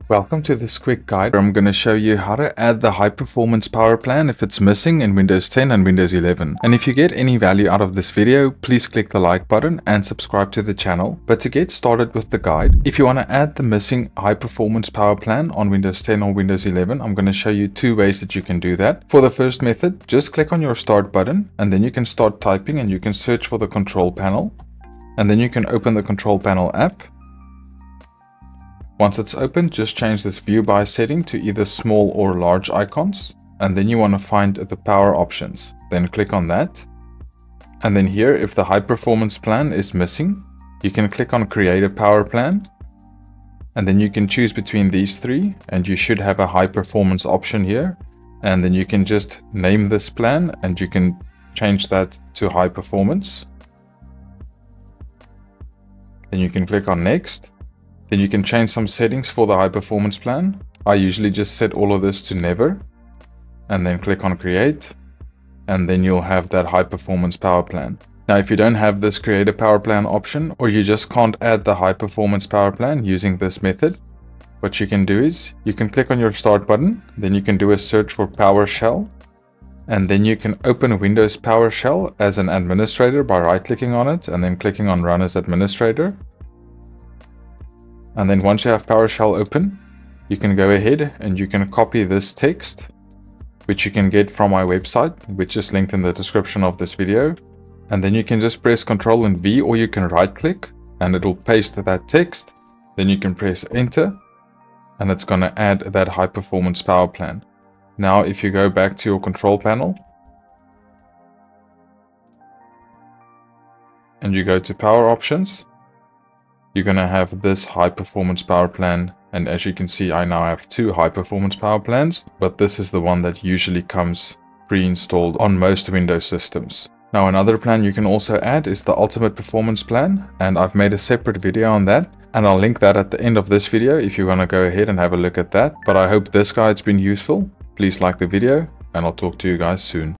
Welcome to this quick guide where I'm going to show you how to add the high performance power plan if it's missing in Windows 10 and Windows 11. And if you get any value out of this video, please click the like button and subscribe to the channel. But to get started with the guide, if you want to add the missing high performance power plan on Windows 10 or Windows 11, I'm going to show you two ways that you can do that. For the first method, just click on your start button and then you can start typing and you can search for the control panel. And then you can open the control panel app. Once it's open, just change this view by setting to either small or large icons. And then you want to find the power options. Then click on that. And then here, if the high performance plan is missing, you can click on create a power plan. And then you can choose between these three and you should have a high performance option here. And then you can just name this plan and you can change that to high performance. Then you can click on next. Then you can change some settings for the high performance plan. I usually just set all of this to never and then click on create, and then you'll have that high performance power plan. Now, if you don't have this create a power plan option, or you just can't add the high performance power plan using this method, what you can do is you can click on your start button, then you can do a search for PowerShell, and then you can open Windows PowerShell as an administrator by right clicking on it and then clicking on run as administrator. And then once you have PowerShell open, you can go ahead and you can copy this text, which you can get from my website, which is linked in the description of this video. And then you can just press Ctrl and V, or you can right click and it will paste that text. Then you can press enter and it's going to add that high performance power plan. Now, if you go back to your control panel and you go to power options, you're going to have this high performance power plan. And as you can see, I now have two high performance power plans, but this is the one that usually comes pre-installed on most Windows systems. Now, another plan you can also add is the ultimate performance plan, and I've made a separate video on that, and I'll link that at the end of this video if you want to go ahead and have a look at that. But I hope this guide's been useful. Please like the video and I'll talk to you guys soon.